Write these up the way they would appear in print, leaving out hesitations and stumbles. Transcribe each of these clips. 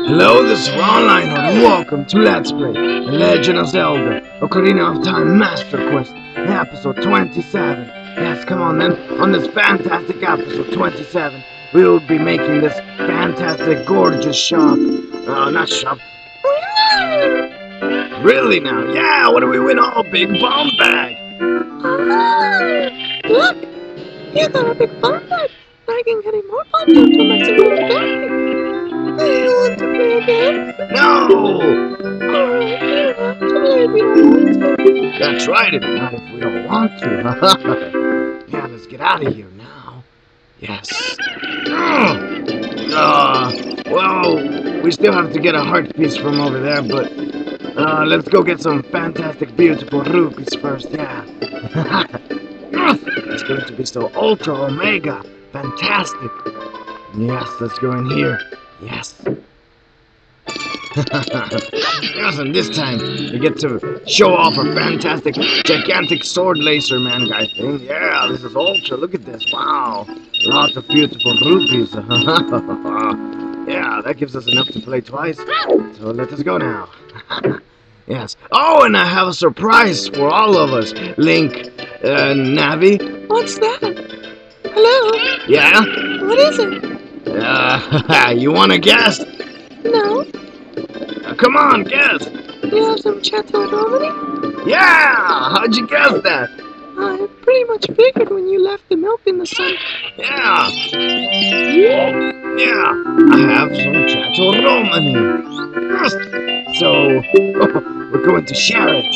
Hello, this is Ron Lionheart, and welcome to Let's Play The Legend of Zelda Ocarina of Time Master Quest, episode 27. Yes, come on then. On this fantastic episode 27, we will be making this fantastic, gorgeous shop. Not shop. Really now? Yeah, what do we win? Oh, big bomb bag. Look! You got a big bomb bag! I can get more bombs into my single bag! You want to play again? No! Alright, you have to play if you don't want to. That's right, not if we don't want to. Yeah, let's get out of here now. Yes. Well, we still have to get a heart piece from over there, but let's go get some fantastic, beautiful rupees first, yeah. It's going to be so ultra omega fantastic. Yes, let's go in here. Yes. Yes, and this time we get to show off our fantastic, gigantic sword laser man guy thing. Yeah, this is ultra. Look at this. Wow. Lots of beautiful rupees. Yeah, that gives us enough to play twice. So let us go now. Yes. Oh, and I have a surprise for all of us. Link, Navi. What's that? Hello? Yeah? What is it? You want to guess? No? Come on, guess. You have some Chateau Romany? Yeah! How'd you guess that? I pretty much figured when you left the milk in the sun. Yeah. Yeah, I have some Chateau Romany. Yes. So, we're going to share it.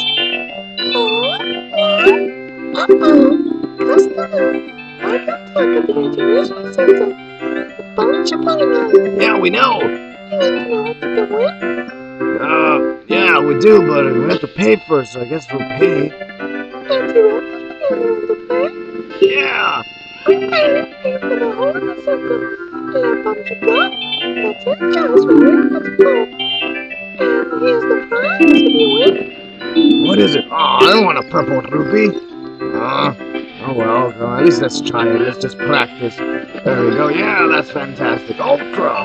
Customer, welcome to Academia Generation Center. The bunch of Polygon. Yeah, we know. You want to know what you can win? Yeah, we do, but we have to pay first, so I guess we'll pay. Don't you want to pay? Yeah. Okay, pay for the whole circle. Let bunch of go. That's it, just right. Let's go. And here's the prize if you win. What is it? Oh, I don't want a purple rupee. Oh well, at least let's try it. Let's just practice. There we go. Yeah, that's fantastic. Ultra!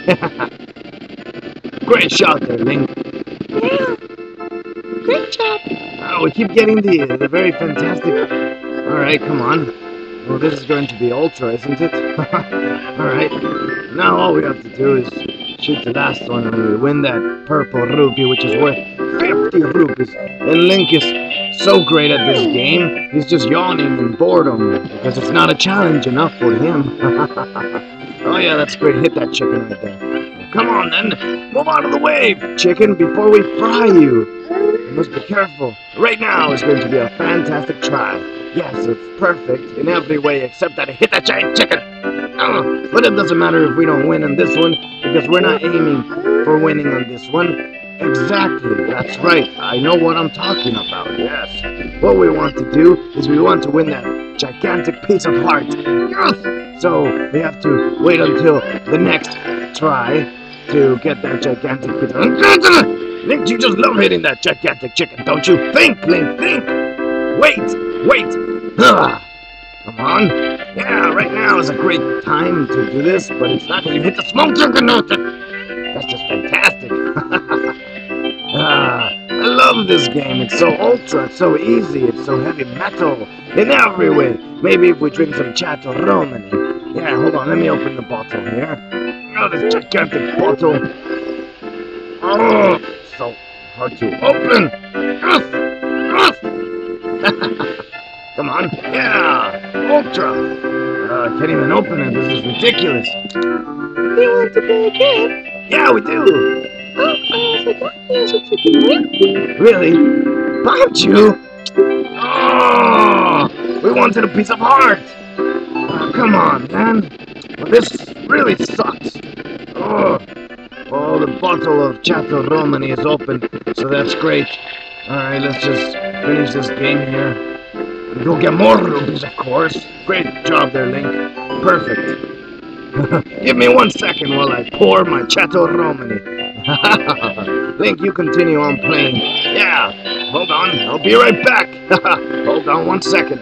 Great shot there, Link. Yeah. Great job. Oh, we keep getting the very fantastic. Alright, come on. Well, this is going to be Ultra, isn't it? Alright. Now all we have to do is shoot the last one and we win that purple rupee, which is worth 50 rupees. And Link is so great at this game, he's just yawning in boredom because it's not a challenge enough for him. Oh yeah, that's great. Hit that chicken right there. Come on then, move out of the way, chicken, before we fry you. You must be careful. Right now is going to be a fantastic try. Yes, it's perfect in every way except that I hit that giant chicken. But it doesn't matter if we don't win on this one because we're not aiming for winning on this one. Exactly, that's right. I know what I'm talking about, yes. What we want to do is we want to win that gigantic piece of heart. Yes! So we have to wait until the next try to get that gigantic piece of... Link, you just love hitting that gigantic chicken, don't you? Think, Link, think! Wait! Come on. Yeah, right now is a great time to do this, but it's not when you hit the smoke chicken. That's just fantastic. I love this game. It's so ultra, it's so easy, it's so heavy metal in every way. Maybe if we drink some Chateau Romany. Yeah, hold on, let me open the bottle here. Oh, this gigantic bottle. Oh, so hard to open. Come on. Yeah, ultra. I can't even open it. This is ridiculous. You want to play again? Yeah, we do. Oh, I forgot here's what you can win. Really? Bombed you? Oh, we wanted a piece of heart. Oh, come on, man. Well, this really sucks. Oh, the bottle of Chateau Romany is open, so that's great. Alright, let's just finish this game here. And go get more rupees, of course. Great job there, Link. Perfect. Give me 1 second while I pour my Chateau Romany. Link, you continue on playing. Yeah, hold on. I'll be right back. Hold on 1 second.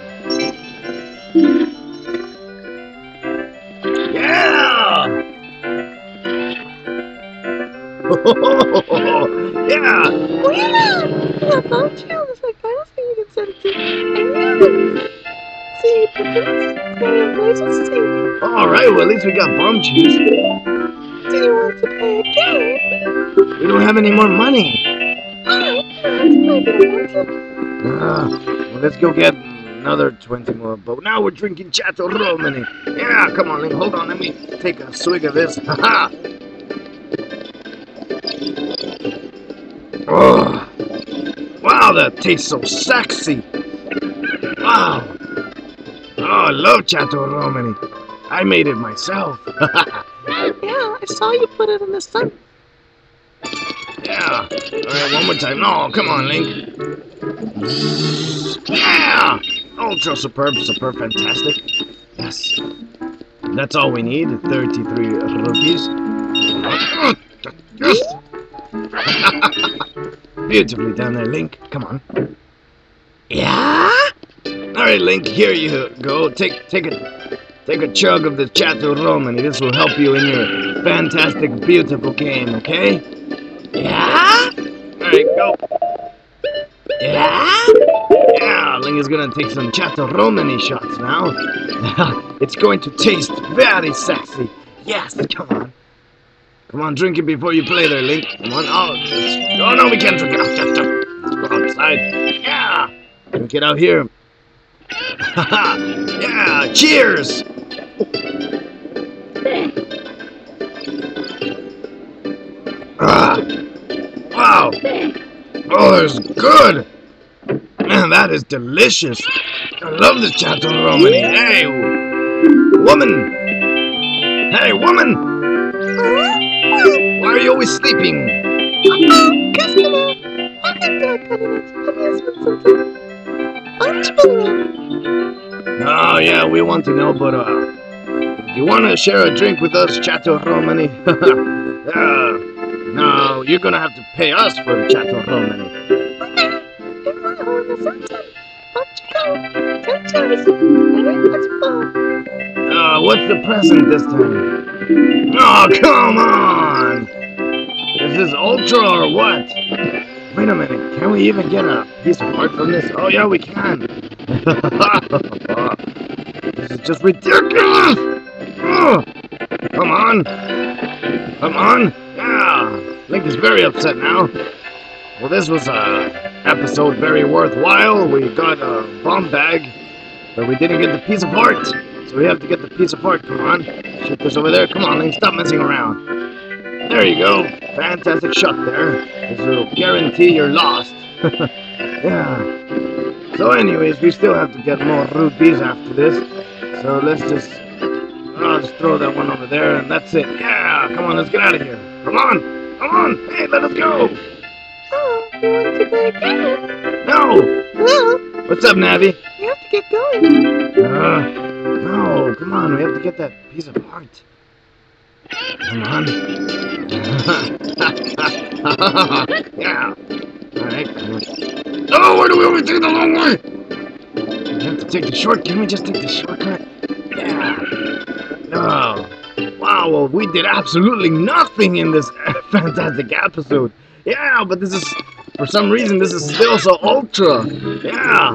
Yeah! Yeah! Oh yeah! Yeah, bomb challenge like I was thinking you can send it to any other. See, Pickens, Clarion Blazers team. Alright, well at least we got bomb juice. Do you want to play again? We don't have any more money. Alright, maybe I want to. Well, let's go get another 20 more. But now we're drinking Chateau Romani. Yeah, come on, Link. Hold on. Let me take a swig of this. Haha. Oh, wow, that tastes so sexy. Wow. Oh, I love Chateau Romani. I made it myself. Yeah, I saw you put it in the sun. Yeah. Alright, one more time. No, come on, Link. Yeah! Ultra superb, super fantastic. Yes. That's all we need. 33 rupees. Yes! Beautifully done there, Link. Come on. Yeah? Alright, Link, here you go. Take a chug of the Chateau Romani. This will help you in your fantastic, beautiful game, okay? Yeah? Alright, go. Yeah? Yeah, Link is gonna take some Chateau Romani shots now. It's going to taste very sexy. Yes, come on. Come on, drink it before you play there, Link. Come on. Oh no, we can't drink it. Let's go outside. Yeah! Drink it out here. Yeah, cheers! Wow! Oh, that's good! Man, that is delicious! I love this Chateau Romani. Hey, woman! Hey, woman! Why are you always sleeping? Customer! I think I got an amusement center. Aren't you? Oh, yeah, we want to know, but, you want to share a drink with us, Chateau Romani? No, you're gonna have to pay us for the Chateau Romani. What's the present this time? Oh, come on! Is this Ultra or what? Wait a minute, can we even get a piece of art from this? Oh, yeah, we can. This is just ridiculous! Oh, come on! Come on! Yeah! Link is very upset now. Well, this was a episode very worthwhile. We got a bomb bag, but we didn't get the piece of art. So we have to get the piece of art. Come on. Shoot this over there. Come on, Link. Stop messing around. There you go. Fantastic shot there. This will guarantee you're lost. Yeah. So anyways, we still have to get more rupees after this. So let's just throw that one over there, and that's it. Yeah, come on, let's get out of here. Come on, come on. Hey, let us go. Oh, you want to play again? No. No. What's up, Navi? You have to get going. No, come on, we have to get that piece of art. Come on. Yeah. Alright, come on. Oh, where do we always take the long way? We have to take the short. Can we just take the shortcut? Yeah. No. Wow, well, we did absolutely nothing in this fantastic episode. Yeah, but this is, for some reason, this is still so ultra. Yeah.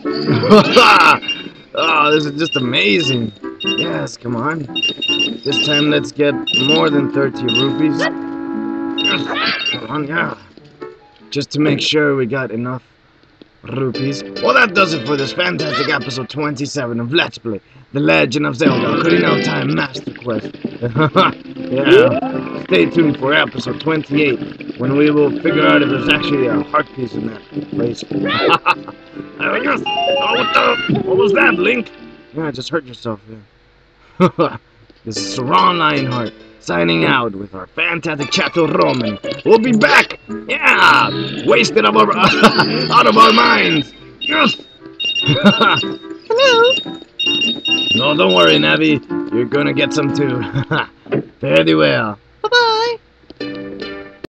Oh, this is just amazing. Yes, come on. This time, let's get more than 30 rupees. Yes. Come on, yeah. Just to make sure we got enough rupees. Well, that does it for this fantastic episode 27 of Let's Play The Legend of Zelda Ocarina of Time Master Quest. Yeah. Stay tuned for episode 28, when we will figure out if there's actually a heart piece in that place. Yes. Oh, what was that, Link? Yeah, I just hurt yourself there. This is Saran Lionheart signing out with our fantastic Chateau Romani. We'll be back! Yeah! Wasted out of our minds! Yes! Hello? No, don't worry, Navi. You're gonna get some too. Fare thee well. Bye-bye.